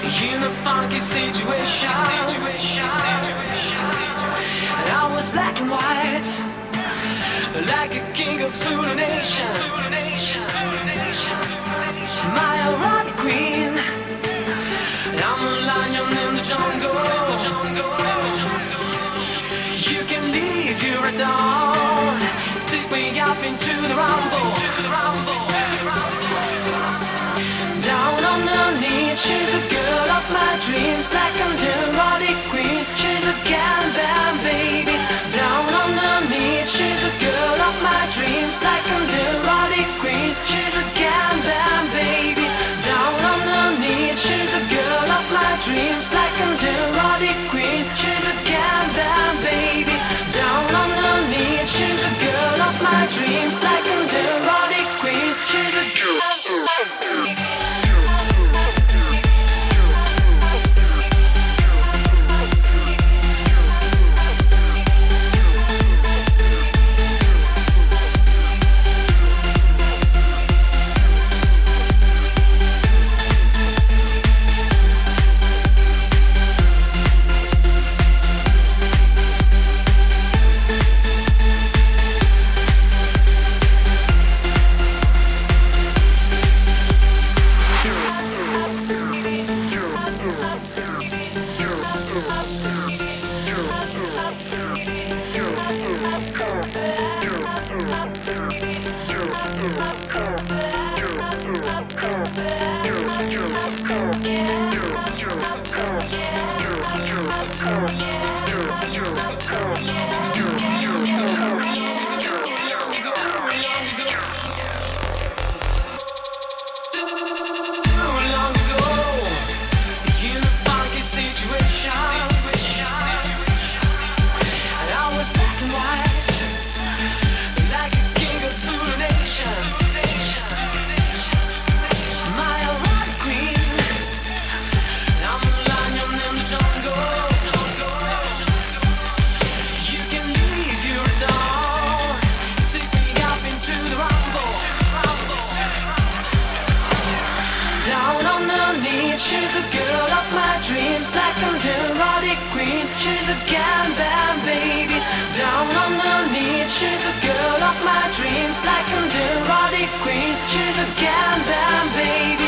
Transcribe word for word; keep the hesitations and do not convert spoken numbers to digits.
in a funky situation. And I was black and white, like a king of Zulu nation. My erotic queen, I'm a lion in the jungle. You can leave your down, take me up into the rumble. Down on her knees, she's a girl of my dreams, like I'm the erotic queen. She's a Ganban baby. Down on her knees, she's a girl of my dreams, like I'm the erotic queen. She's a Ganban baby. Down on her knees, she's a girl of my dreams, like I'm the erotic queen. She's a Ganban baby. Down on her knees, she's a girl of my dreams, like I'm the erotic queen. She's a girl. She's a girl of my dreams, like I'm the erotic queen. She's a Ganban baby. Down on her knees, she's a girl of my dreams, like I'm the erotic queen. She's a Ganban baby.